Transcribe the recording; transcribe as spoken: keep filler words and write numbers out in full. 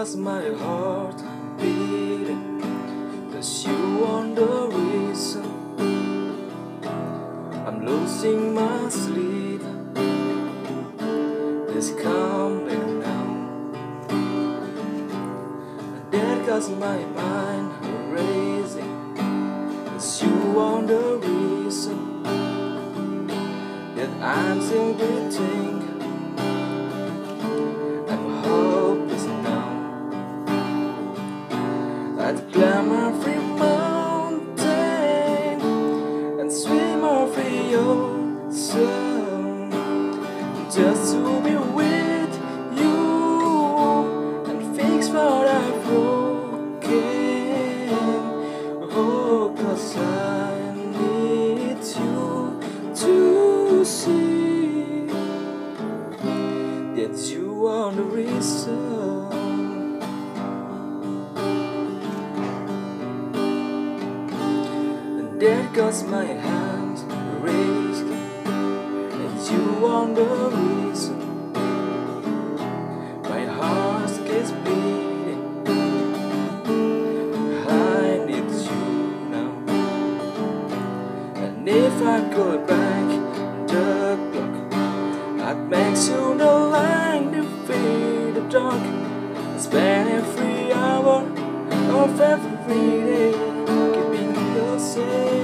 cause my heart beating, cause you are the reason I'm losing my sleep. Please come back now. That cause my mind racing, cause you are the reason that I'm still breathing. I'm hopeless now. I'd climb every mountain and swim over your ocean just to be with you and fix what I've broken. Oh, cause I need you to see that you are the reason. And that cause my hands raised, and you are the reason my heart gets beating. I need you now. And if I go back the clock, I'd make sure the line defeat the dark. I spend every hour of every day keeping the same.